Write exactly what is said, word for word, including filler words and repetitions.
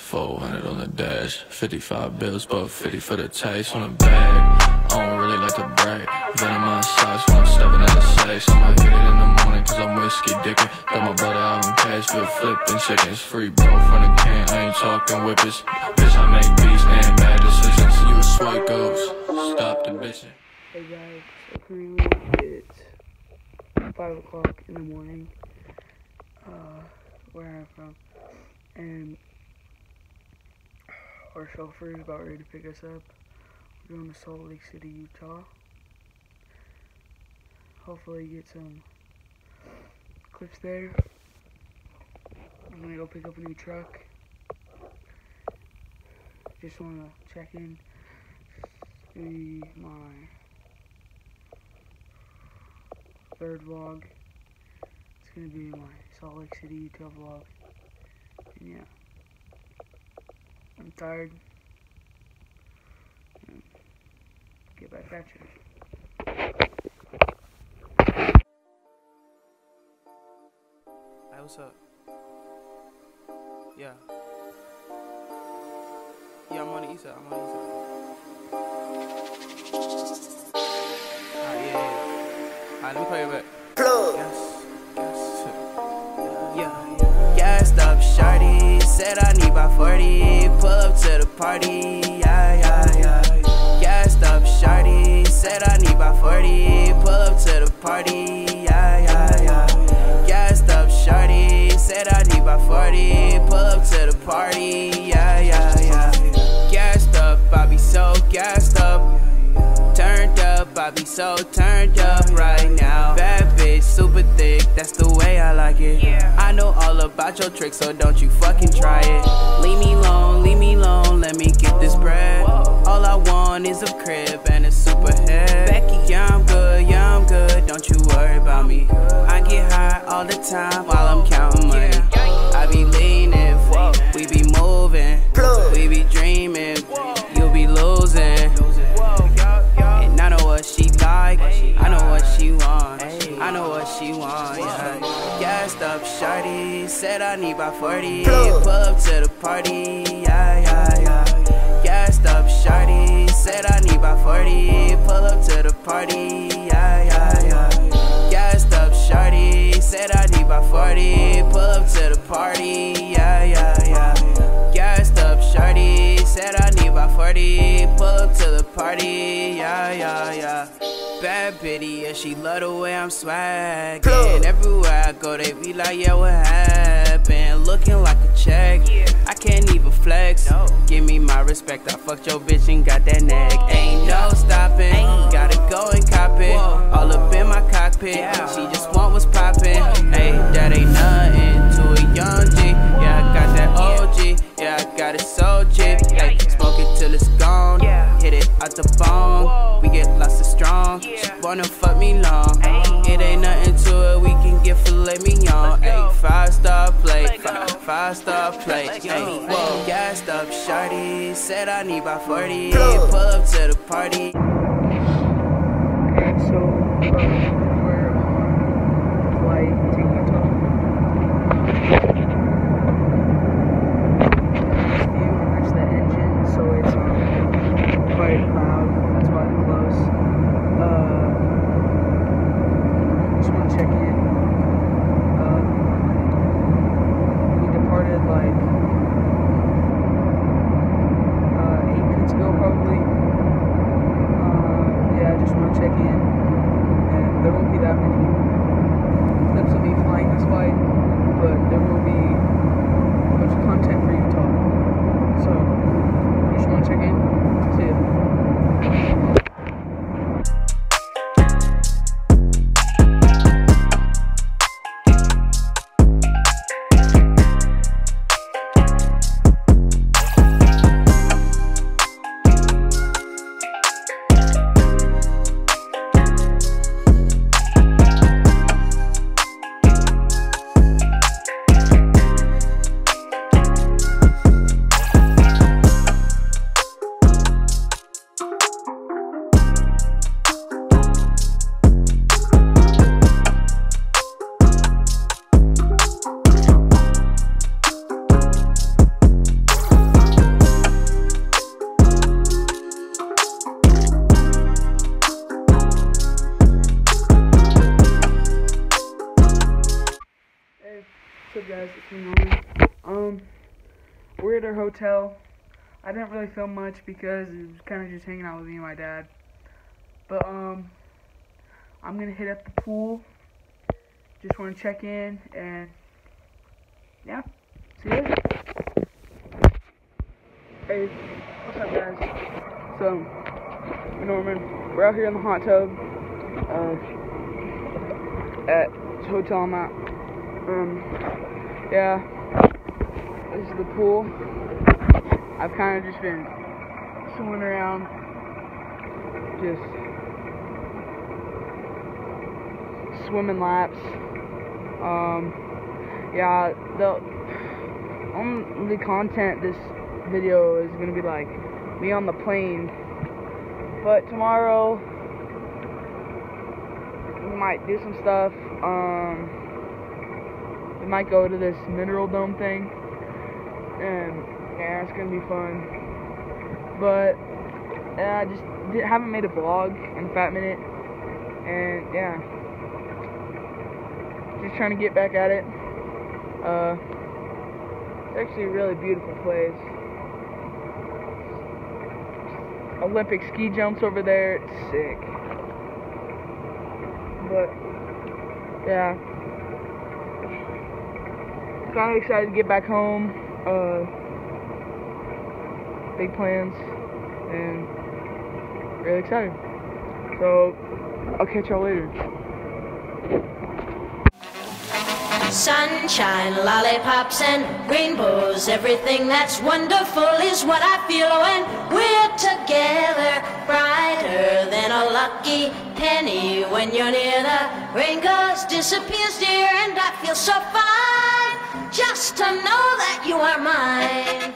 four hundred on the dash, fifty-five bills, but fifty for the taste on the bag. I don't really like to brag. Venom my socks when I'm stepping out of safe. I'ma hit it in the morning cause I'm whiskey dickin'. Got my brother out on cash, good flipping chickens. Free bro from the can, I ain't talking whippers. Bitch, I make beats and bad decisions. You a swipe ghost, stop the bitchin'. Hey guys, so currently it's five o'clock in the morning, uh, where I'm from, and our chauffeur is about ready to pick us up. We're going to Salt Lake City, Utah. Hopefully get some clips there. I'm gonna go pick up a new truck. Just wanna check in. It's gonna be my third vlog. It's gonna be my Salt Lake City, Utah vlog. And yeah, I'm tired. And get back at you. Hey, what's up? Yeah. Yeah, I'm on the east side. I'm on the east side. Alright, yeah, yeah. Alright, let me call you back. Plug. Yes. Yes. Yeah, yeah. Gassed up, shawty. Said I need about forty. Pull up to the party. Yeah, yeah, yeah. Gassed up, shawty. Said I need about forty. Pull up to the party. Yeah, yeah, yeah. Gassed up, shawty. Said I need about forty. Pull up to the party. Yeah, yeah, yeah. Gassed up, I be so gassed up. Turned up, I be so turned up right now. Bad bitch, super thick, that's the way I like it. I know all about your tricks, so don't you fucking try it. Leave me alone, leave me alone, let me get this bread. All I want is a crib and a super head. Becky, yeah, I'm good, yeah, I'm good, don't you worry about me. I get high all the time while I'm counting money. I be leaning, we be moving, we be dreaming, you be losing. And I know what she like, I know what she want, I know what she want, yeah. Gassed up, shawty, said I need about forty. Pull up to the party, yeah, yeah, yeah. Gassed up, shawty, said I need about forty. Pull up to the party, yeah, yeah, yeah. Gassed up, shawty, said I need about forty. Pull up to the party, yeah, yeah, yeah. Gassed up, shawty, said I need about forty. Pull up to the party, yeah, yeah, yeah. Bad bitty, yeah, she love the way I'm swaggin'. Everywhere I go, they be like, yeah, what happened? Looking like a check, I can't even flex. Give me my respect, I fucked your bitch and got that neck. Ain't no stopping, gotta go and cop it. All up in my cockpit, she just want what's poppin'. Hey, that ain't nothing to a young G. Yeah, I got that O G, yeah, I got it so cheap. Hey, smoke it till it's gone, hit it out the bone. We get lots of strong, she wanna fuck me long. It ain't nothing to it, we can get filet mignon. Ay, five star plate, five, five star plate. Ay, whoa, gassed up, shawty, said I need about forty. Pull up to the party. Okay, so uh, we're on the flight to Utah. That's the engine, so it's um, quite loud. That's why it's close. Uh, just want to check in. Uh, we departed like uh, eight minutes ago, probably. Uh, yeah, I just want to check in. And What's up, guys? It's me, Norman. Um, we're at our hotel. I didn't really film much because it was kind of just hanging out with me and my dad. But, um, I'm gonna hit up the pool. Just want to check in, and, yeah, see you. Hey, what's up, guys? So, I'm Norman. We're out here in the hot tub, uh, at the hotel I'm at. Um, yeah, this is the pool. I've kind of just been swimming around, just swimming laps. Um, yeah, the only content this video is gonna be like me on the plane, but tomorrow we might do some stuff. Um, we might go to this mineral dome thing, and yeah, it's gonna be fun. But yeah, I just did, haven't made a vlog in a fat minute, and yeah, just trying to get back at it. Uh, it's actually a really beautiful place. Olympic ski jumps over there, it's sick. But yeah, kind of excited to get back home. Uh, big plans, and really excited. So I'll catch y'all later. Sunshine, lollipops, and rainbows. Everything that's wonderful is what I feel when we're together. Brighter than a lucky penny when you're near. The rain goes, disappears, dear, and I feel so fine just to know that you are mine.